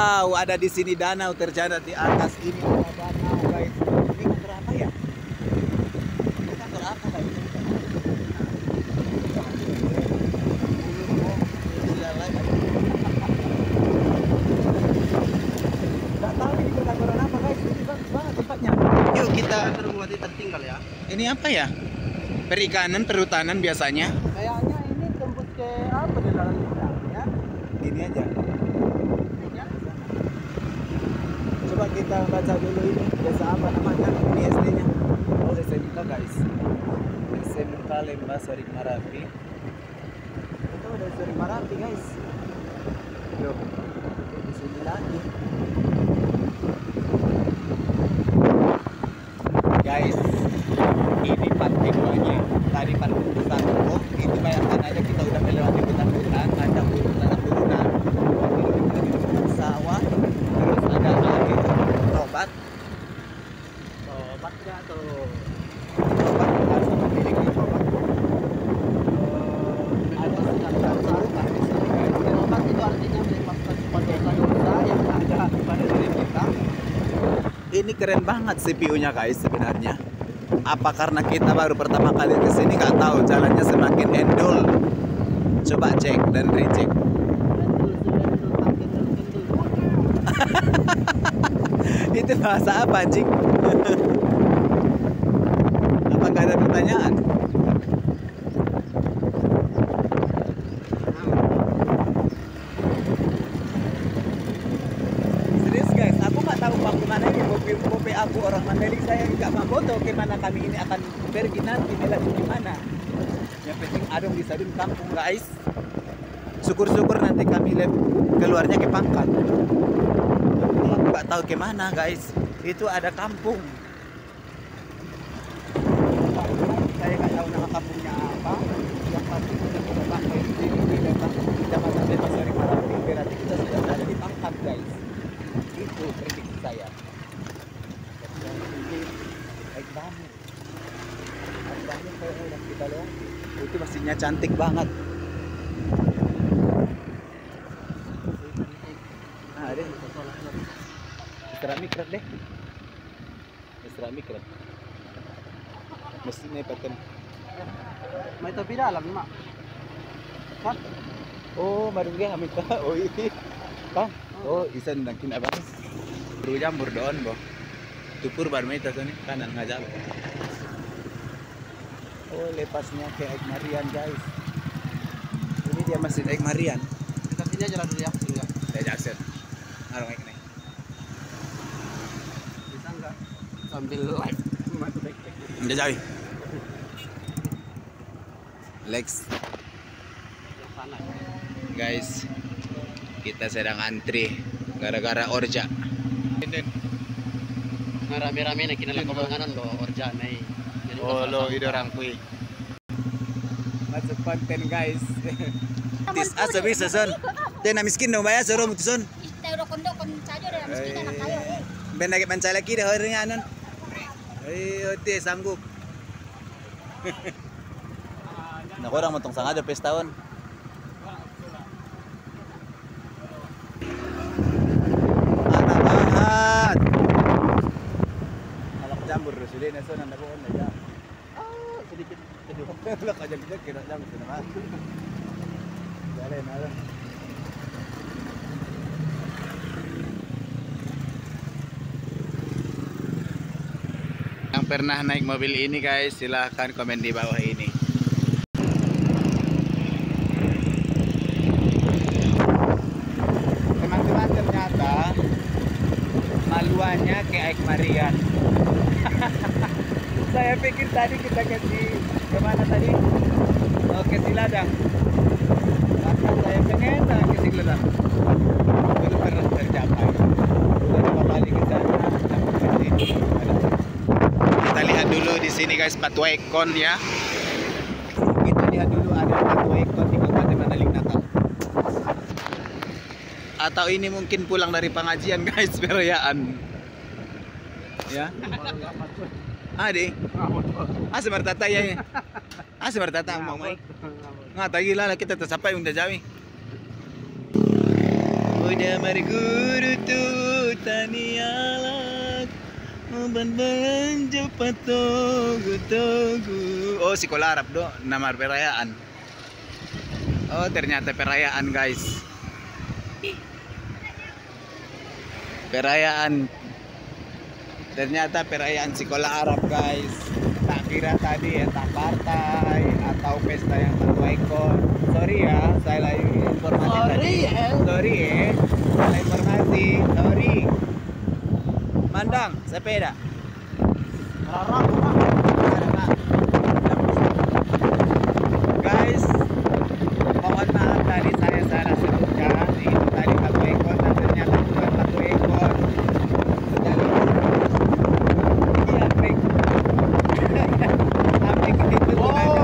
Wow, ada di sini danau terjadi di atas ini ada danau guys. Ini kantor apa ya? Ini kantor apa guys? Nggak tahu ini perkantoran apa guys. Ini bagus banget tempatnya. Yuk kita Terbuat tertinggal ya. Ini apa ya? Perikanan, perhutanan biasanya. Kayaknya ini tembus ke apa di dalam kita ya? Ini aja. Coba kita baca dulu ini desa apa namanya? Ini SD-nya. Oh, SMK guys. SMK Lembah Sari Marapi. Itu udah Sari Marapi guys. Yuk, di sini lagi. Guys, ini part keduanya. Tadi part satu, oh, itu bayangkan aja kita udah melewati hutan-hutan, ada turunan, sawah, terus ada air, obat atau obat harus memiliki obat. Ada sekitar sarukan di sini guys. Dan obat itu artinya melepaskan dosa yang ada pada diri kita. Ini keren banget CPU-nya guys sebenarnya. Apa karena kita baru pertama kali ke sini nggak tahu jalannya semakin endul. Coba cek dan recheck. Itu bahasa apa anjing? Apa nggak ada pertanyaan? Serius guys, aku nggak tahu bagaimana ini mobil aku orang Mandailing, saya nggak mau foto kemana kami ini akan pergi nanti melalui gimana. Yang penting adem di sadun kampung guys. Syukur-syukur nanti kami keluarnya ke Pangkal. Aku nggak tahu kemana guys. Itu ada kampung. Saya nggak tahu nama kampungnya apa. Yang pasti sudah kita sampai di sini di Kecamatan Lembah Sari Marapi. Berarti kita sudah ada di Pangkal guys. Itu prediksi saya. Baik banget. Baik banget kalau yang kita lihat. Itu pastinya cantik banget. Nah, deh. Mitra mikret deh. Mitra mikret. Mesti nih paten. May tabi dalam mak. Kan? Oh, baru dia hamil ka. Oh, ini. Kan? Oh, isa nang kinabas. Buru jamur doon, bo. Tupur baru may tasoni kanan ngajak. Oh, lepasnya ke Aik Marian, guys. Ini dia Masjid Aik Marian. Kita sini aja lah dulu ya. Saya Jackson. Arang Aik nih. Bisa enggak sambil live matu baik-baik. Udah jauh. Lex. Sana. Guys, kita sedang antri gara-gara orja. Nah, rame-rame na kinalang kabanganan lo orja na eh. Oh, lo itu orang kui. Masuk konten guys. Tis asa bisa son. Dia na miskin dong bayar suruh mutuson. Tayo kondo kon sajo deh miskin anak tayo. Ben lagi pancay lagi dah harinya anon. Ayo teh sanggup. Nah, orang motong sangat ada pestahun. Anak banget. Kalau kejambur sudah naso nanda pohon aja. Sedikit Kedua kalau kejambur kira jambur sudah. Jalan ada. Yang pernah naik mobil ini guys, silahkan komen di bawah ini. Teman-teman, ternyata maluannya ke Aik Marian. Saya pikir tadi kita kemana tadi? Oh, ke Siladang. Maka saya pengen ke Siladang. Belum pernah tercapai. Sudah 2 kali ke sana. Kita lihat dulu di sini guys, Patuaikon ya. Kita lihat dulu ada Patuaikon di Kabupaten Mandailing Natal. Atau ini mungkin pulang dari pengajian guys, perayaan. Ya. Ade. Asa martata ya. Asa martata mau mai. Nga tagi lah kita tersampai udah jawi. Udah marguru tu tanialak Uban belanja patogu-togu. Oh, sekolah Arab do, nama perayaan. Oh, ternyata perayaan guys. Perayaan. Ternyata perayaan sekolah Arab guys. Tak kira tadi ya tak partai atau pesta yang ikon. Sorry ya, saya lagi informasi tadi. Sorry ya, salah informasi. Sorry. Mandang, sepeda. Guys, mohon maaf tadi saya salah sebutkan. Itu tadi satu ekor dan ternyata bukan satu ekor. Iya, Prik. Sampai ke situ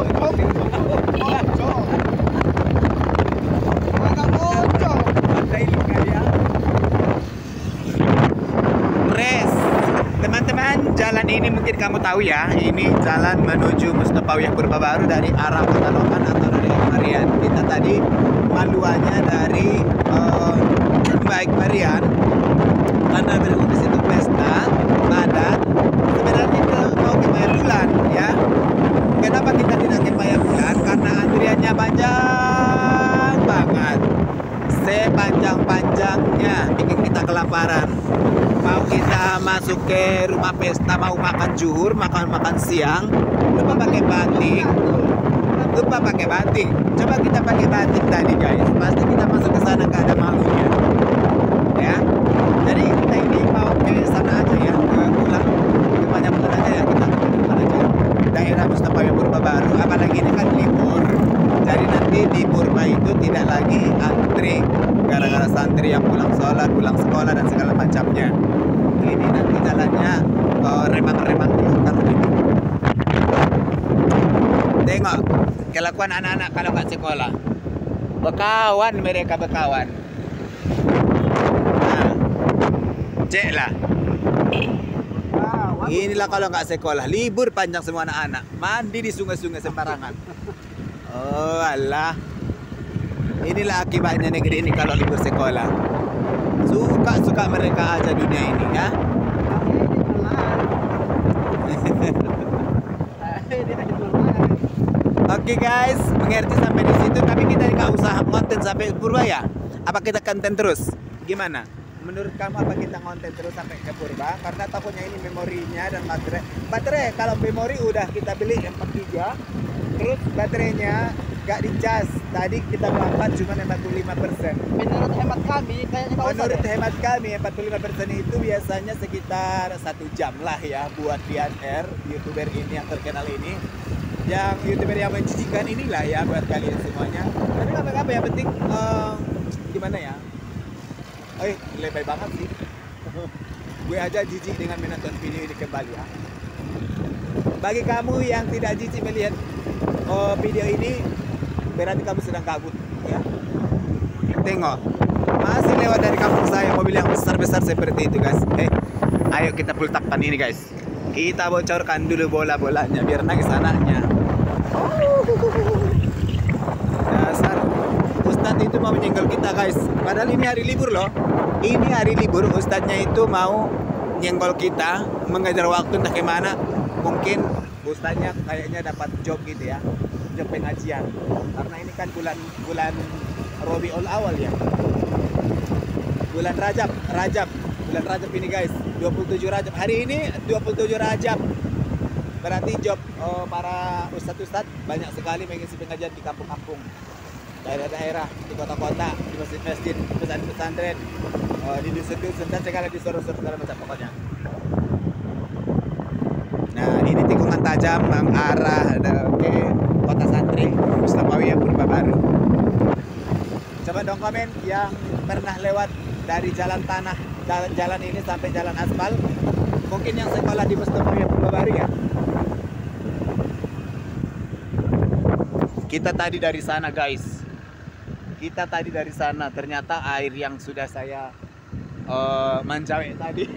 teman-teman, jalan ini mungkin kamu tahu ya, ini jalan menuju Mustapawiyah Purbabaru dari arah Pekalongan atau dari Marian. Kita tadi maluannya dari Baik Marian karena berhubung di situ pesta padat. Sebenarnya kita mau ke Maya Bulan ya. Kenapa kita tidak ke Maya Bulan? Karena antriannya panjang banget, sepanjang-panjangnya bikin kita kelaparan. Mau kita masuk ke rumah pesta, mau makan zuhur, makan siang, lupa pakai batik. Coba kita pakai batik tadi guys, pasti kita masuk ke sana nggak ada malunya, ya. Jadi kita ini mau ke sana aja ya, pulang ke banyak bulan aja ya, kita pulang aja. Daerah Mustapawiyah Purbabaru, apalagi ini kan libur, jadi nanti di Purba itu tidak lagi antri gara-gara santri yang pulang sholat, pulang sekolah dan segala macamnya. Ini nanti jalannya remang-remang dulu karena ini. Tengok kelakuan anak-anak kalau kat sekolah. Berkawan mereka berkawan. Nah, cek lah. Inilah kalau nggak sekolah, libur panjang semua anak-anak. Mandi di sungai-sungai sembarangan. Oh alah. Inilah akibatnya negeri ini kalau libur sekolah. Suka-suka mereka aja dunia ini ya. Oke guys, mengerti sampai di situ, tapi kita nggak usah konten sampai Purba ya. Apa kita konten terus? Gimana? Menurut kamu apa kita konten terus sampai ke Purba? Karena takutnya ini memorinya dan baterai. Kalau memori udah kita beli 43, terus baterainya nggak dicas. Tadi kita berangkat cuma 45%. Menurut hemat kami, kayaknya nggak usah Menurut deh. hemat kami 45% itu biasanya sekitar 1 jam lah ya buat DNR, YouTuber ini yang terkenal ini. Yang YouTuber yang menjijikan inilah ya buat kalian semuanya. Tapi nggak apa-apa, yang penting gimana ya? Lebay banget sih. Gue aja jijik dengan menonton video ini kembali ya. Bagi kamu yang tidak jijik melihat video ini, berarti kamu sedang kabut ya. Tengok, masih lewat dari kampung saya mobil yang besar-besar seperti itu guys. Ayo kita pultakkan ini guys. Kita bocorkan dulu bola-bolanya biar nangis anaknya. Dasar Ustadz itu mau menyenggol kita guys. Padahal ini hari libur loh. Ini hari libur, Ustadznya itu mau nyenggol kita, mengejar waktu entah kemana. Mungkin Ustadznya kayaknya dapat job gitu ya, job pengajian. Karena ini kan bulan Rabiul Awal ya. Bulan Rajab ini guys, 27 Rajab. Hari ini 27 Rajab. Berarti job para ustadz banyak sekali mengisi pengajian di kampung-kampung, daerah-daerah, di kota-kota, di masjid-masjid, pesantren, di dusun-dusun dan segala di sorot-sorot segala macam pokoknya. Nah, ini tikungan tajam mengarah ke kota santri Mustapawiyah Purbabaru. Coba dong komen yang pernah lewat dari jalan tanah, jalan ini sampai jalan aspal. Mungkin yang sekolah di Mustapawiyah Purbabaru ya. Kita tadi dari sana guys. Kita tadi dari sana, ternyata air yang sudah saya manjawek tadi.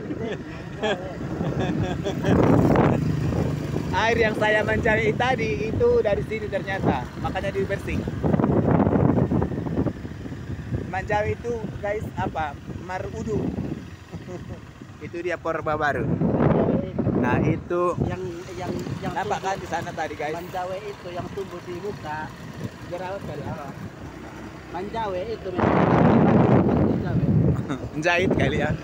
Air yang saya manjawek tadi itu dari sini ternyata, makanya dibersih. Manjawe itu guys apa? Marudu. Itu dia Purba Baru. Nah itu yang nampak tumbuh- kan di sana tadi guys. Manjawe itu yang tumbuh di muka jerawat kali apa? Manjawe itu Manjawe. Jahit kali ya.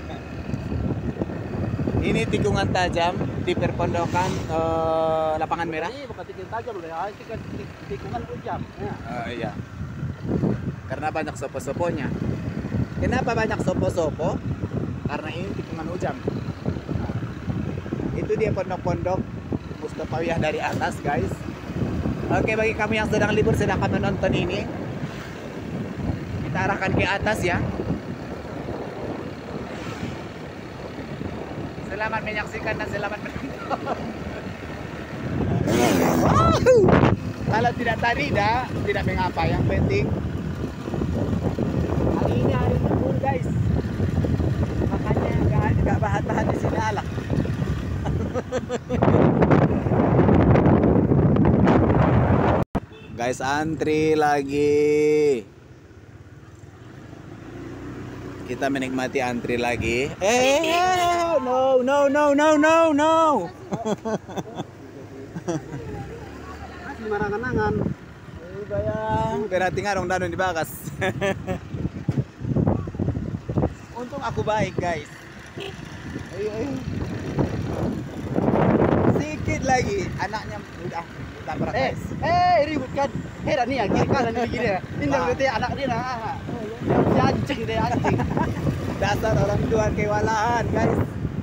Ini tikungan tajam di perpondokan Lapangan Merah. Ini bukan tikungan tajam loh ya, itu kan tikungan ujam. Ya. Iya. Karena banyak sopo-soponya. Kenapa banyak sopo-sopo? Karena ini tikungan ujam. Itu dia pondok-pondok Mustafawiyah dari atas, guys. Oke, bagi kamu yang sedang libur sedangkan menonton ini, kita arahkan ke atas ya. Selamat menyaksikan dan selamat menonton. Kalau tidak tadi tidak mengapa. Yang penting hari ini hari libur guys. Makanya nggak bahan-bahan di sini alah. Guys, antri lagi. Kita menikmati antri lagi. No. Masih marangan-angan. Bayang, berarti ngarong danun dibakas. Untung aku baik, guys. Ayo. Sedikit lagi, anaknya udah tabrak, guys. Ribut kan? Heran nih ya, kiri kanan gini ya. Ini yang berarti anak dia nah. Si anjing deh anjing. Dasar orang tua kewalaan, guys.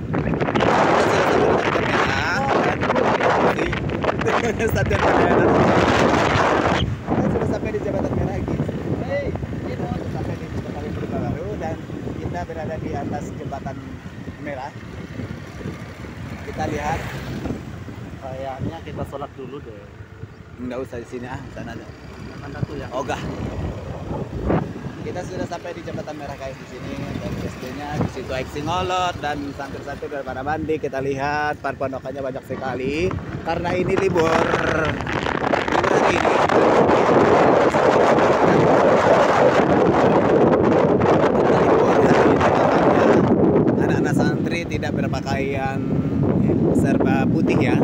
Stadion Merah. Kita sudah sampai di Jembatan Merah, guys. Kita sudah sampai di Jembatan Purba Baru dan kita berada di atas Jembatan Merah. Kita lihat. Kayaknya kita sholat dulu deh. Nggak usah di sini sana aja. Mana tuh ya? Ogah. Kita sudah sampai di Jembatan Merah guys di sini dan SD-nya di situ Eksingolot dan santri-santri dari mana mandi. Kita lihat pondokannya banyak sekali karena ini libur hari ini. Anak-anak santri tidak berpakaian serba putih ya.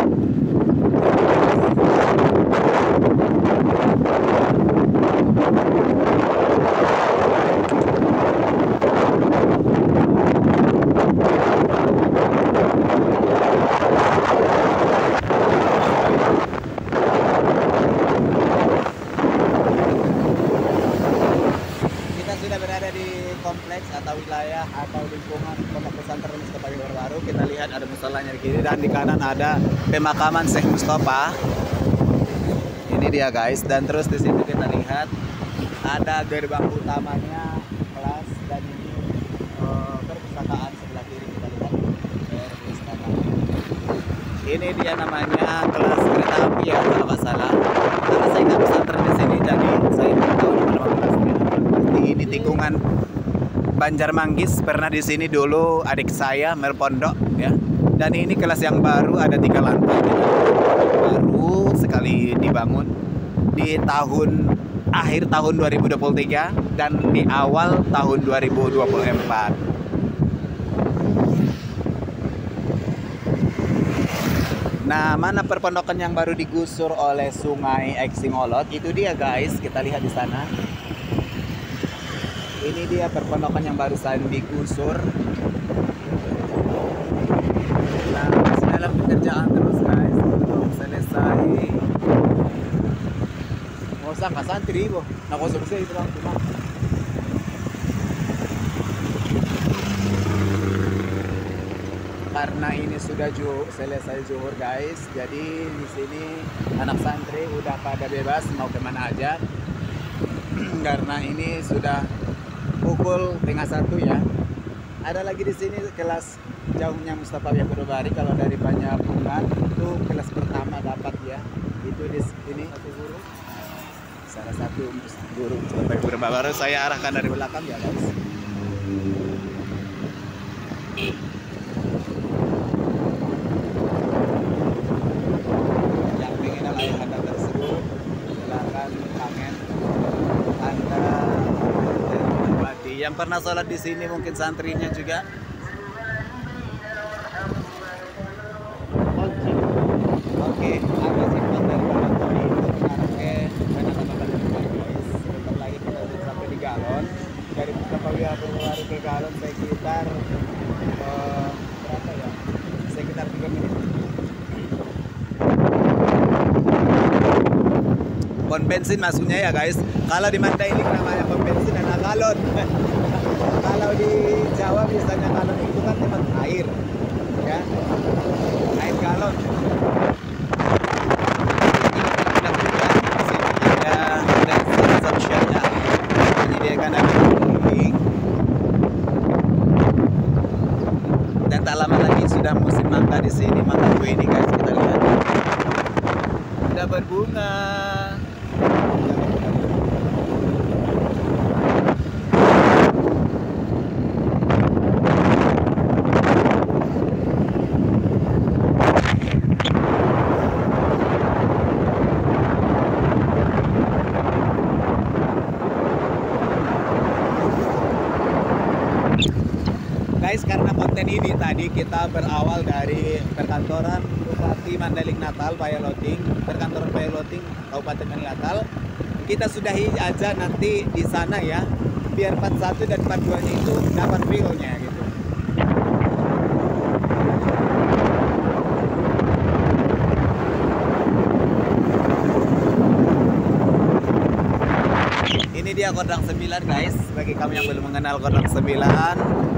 Kompleks atau wilayah atau lingkungan Pondok Pesantren Mustafawiyah Baru. Kita lihat ada musallanya di kiri dan di kanan ada pemakaman Syekh Mustafa. Ini dia guys, dan terus di situ kita lihat ada gerbang utamanya kelas dan ini perpustakaan sebelah kiri kita lihat perpustakaan. Ini dia namanya kelas kereta api ya kalau nggak salah. Karena saya nggak pesantren di sini jadi saya nggak tahu nama kelasnya. Ini tikungan Banjarmanggis, pernah di sini dulu adik saya merpondok ya. Dan ini kelas yang baru ada 3 lantai. Baru sekali dibangun di akhir tahun 2023 dan di awal tahun 2024. Nah, mana perpondokan yang baru digusur oleh Sungai Eksingolot? Itu dia guys, kita lihat di sana. Ini dia perpondokan yang barusan digusur. Nah, masih dalam pekerjaan terus guys untuk selesai. Mau sangka santri boh, nak konsumsi itu lang cuma. Karena ini sudah selesai zuhur guys, jadi di sini anak santri udah pada bebas mau kemana aja. Karena ini sudah pukul 12:30 ya. Ada lagi di sini kelas jauhnya Mustafawiyah Baru. Kalau dari Banjarpungan itu kelas pertama dapat ya. Itu di sini salah satu guru Mustafawiyah Baru. Saya arahkan dari belakang ya guys. Yang ingin ayah anda tersebut silakan komen Anda Yang pernah sholat di sini mungkin santrinya juga. Oke, agak simpel dari Galon tadi. Oke, banyak tambah-tambah guys. Sebentar lagi kita udah sampai di Galon. Dari Purwodadi Purwodadi ke Galon sekitar berapa ya? Sekitar 3 menit. Pom bensin maksudnya ya guys. Kalau di Mandailing namanya pom bensin dan galon. Kalau di Jawa biasanya galon itu kan tempat air, ya, air galon. Ada sosialnya menyediakan air minum. Dan tak lama lagi sudah musim mangga di sini, mangga kue ini guys, kita lihat sudah berbunga. Guys, karena konten ini tadi kita berawal dari perkantoran Bupati Mandailing Natal Payoloting, perkantoran Payoloting Kabupaten Mandailing Natal. Kita sudahi aja nanti di sana ya, biar part 1 dan part 2 nya itu dapat feel-nya gitu. Ini dia Kodang 9 guys, bagi kamu yang belum mengenal Kodang 9.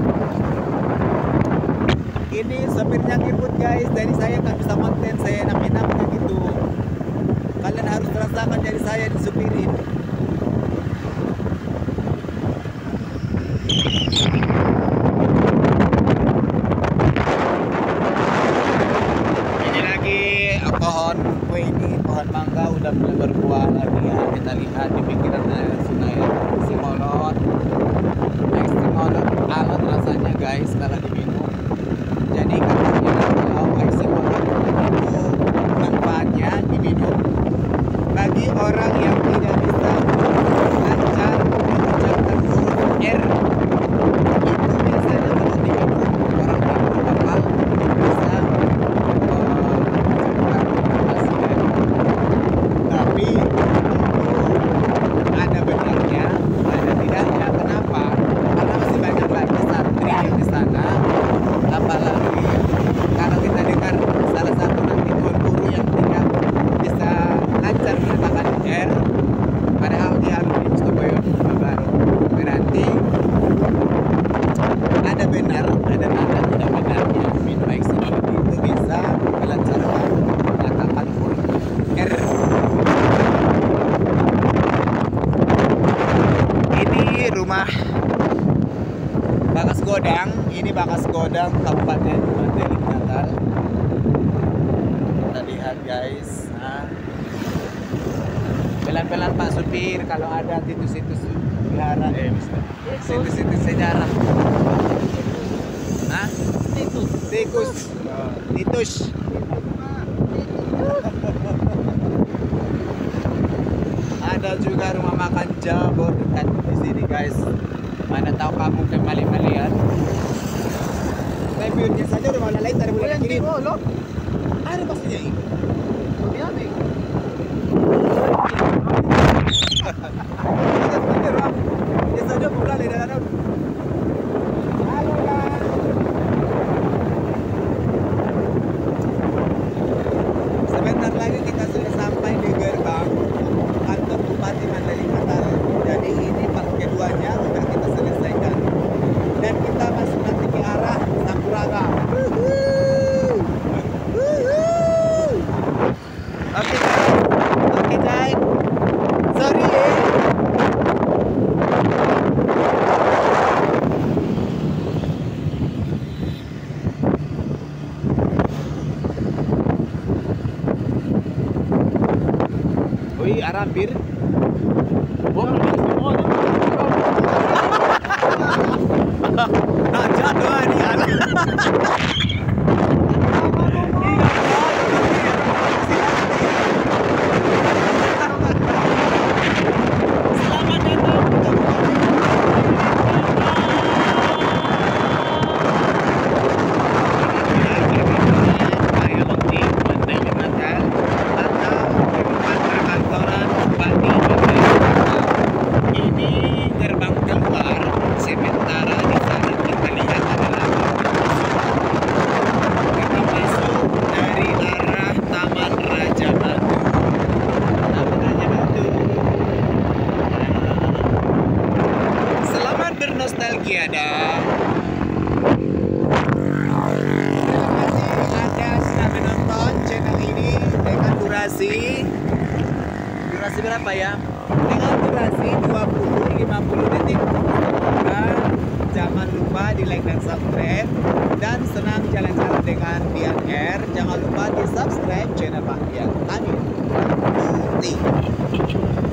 Ini sopirnya ngikut guys, dari saya nggak bisa konten, saya enak-enaknya gitu. Kalian harus merasakan dari saya disupirin. Ini lagi pohon kue ini, pohon mangga udah mulai berbuah lagi ya. Kita lihat di pinggiran sungai Simolot. Simolot alot rasanya guys kalau diminum. Jadi kalau air Simolot itu manfaatnya diminum bagi orang yang tidak bisa lancar mengucapkan huruf R. Itu biasanya kalau diminum orang yang hafal bisa mengucapkan hasilnya. Tapi ada benarnya, ada tidaknya. Kenapa? Karena masih banyak lagi santri yang di sana. Apalagi kalau kita dengar salah satu nanti tuan guru yang tidak bisa lancar mengatakan R, padahal dia alumni Mustoboyo baru, berarti ada benar, ada tanda tidak benarnya. Minum air Simolot itu bisa melancarkan mengatakan huruf R. Ini rumah Bakas Godang, ini Bakas Godang Kabupaten Mandailing Natal. Kita lihat guys. Nah, pelan-pelan Pak Supir kalau ada situs-situs wihara, situs-situs sejarah. Nah, tikus. Ada juga rumah makan Jabor dekat di sini guys. Mana tahu kamu ke Mali-Malian. Tapi saja rumah lain tak boleh kirim. Ada maksudnya ini. Dia saja pulang dari dalam. Halo lah. Sebentar lagi kita sudah sampai di gerbang kantor Bupati Mandailing Natal. Jadi ini part keduanya sudah kita selesaikan dan kita masuk nanti ke arah Sampuraga. Oke guys, sorry ya. nostalgia dong. Terima kasih Anda sudah menonton channel ini dengan durasi berapa ya? Dengan durasi 20-50 detik. Dan jangan lupa di like dan subscribe. Dan senang jalan-jalan dengan Dian Air. Jangan lupa di subscribe channel Pak Dian. Amin.